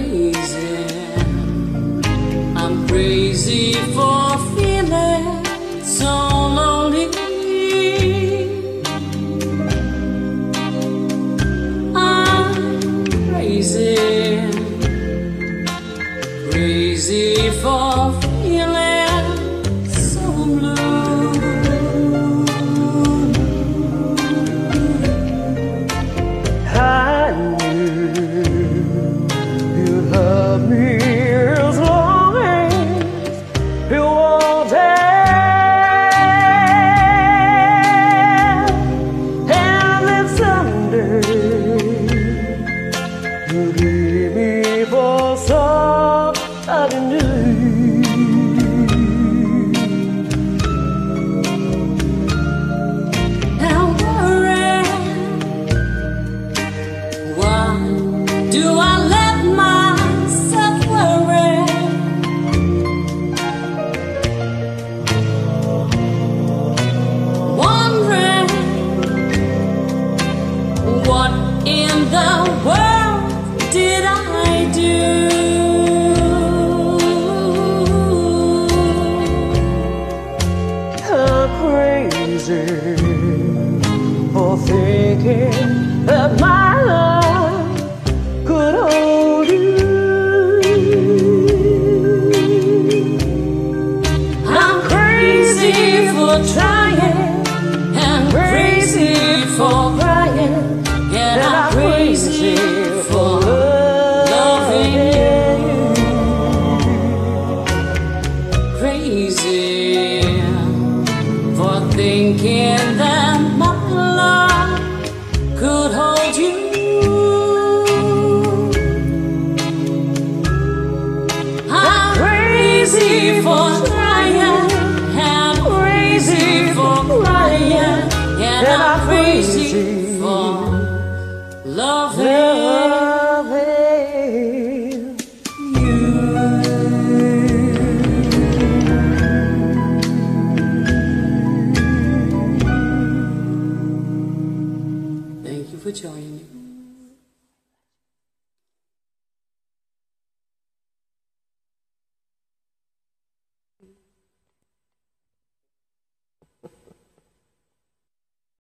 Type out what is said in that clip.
crazy. I'm crazy for feeling so lonely. I'm crazy, crazy for feeling so blue. I knew you'd love me as long as you were there, and that someday you'd leave me for somebody new. I'm worried. Why do I let myself worry? Wondering what in the world did I do? I'm crazy for thinking that my love could hold you. I'm crazy for trying and crazy for crying, and I'm crazy for loving you. Crazy for thinking that my love could hold you. I'm crazy for trying and crazy for crying, and I'm crazy for loving you. Thank you for joining me.